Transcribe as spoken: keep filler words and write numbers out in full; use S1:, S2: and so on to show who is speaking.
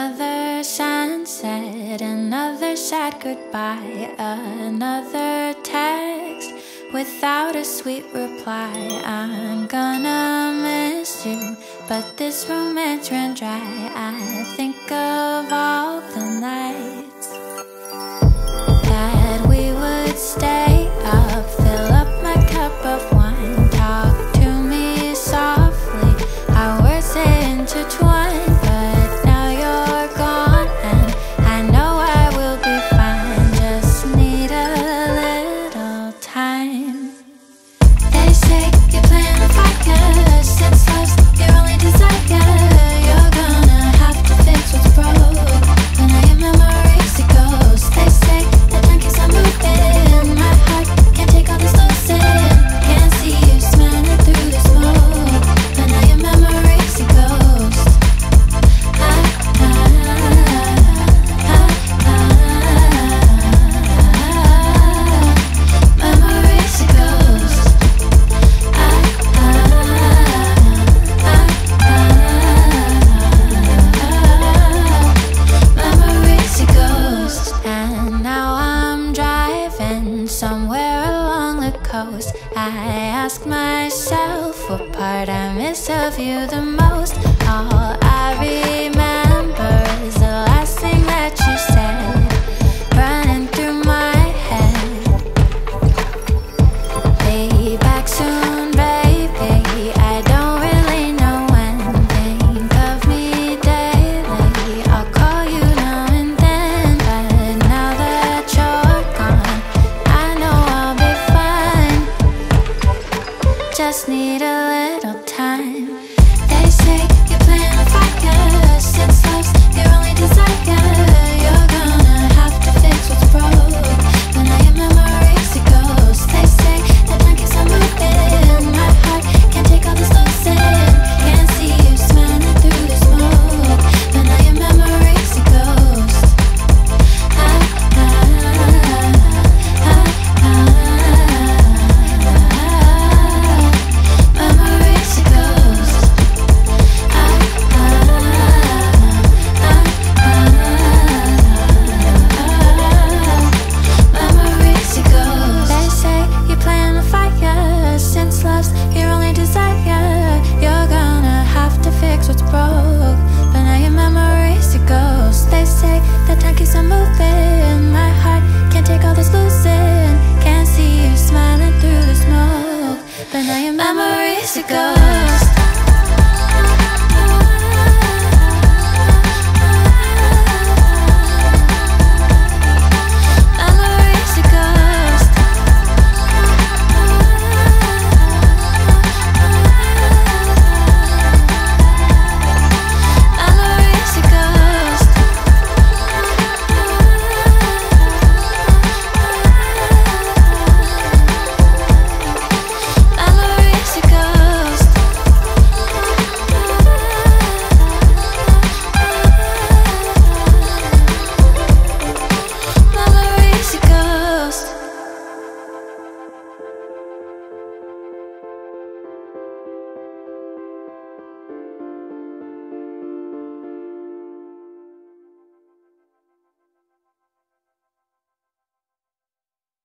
S1: Another sunset, another sad goodbye, another text without a sweet reply. I'm gonna miss you, but this romance ran dry. I think of all the nights that we would stay up, fill up my cup of wine, talk to me softly, our words intertwine. But now you're gone and I know I will be fine, just need a little time. They say you're playing with fire, since love's your only desire, you're gonna have to fix what's broke. When all your memories are ghosts, they say that time keeps on moving, my heart can't take all this losing, can't see you smiling through the smoke. When all your memories are ghosts, ah, ah, ah, ah, ah, memories are ghosts. Memories are ghosts. And now I'm driving somewhere along the coast. I ask myself what part I miss of you the most. All I remember is the last thing that you said, running through my head. Be back soon, baby, I don't really know when. Think of me daily, I'll call you now and then. But now that you're gone, I know I'll be fine, just need a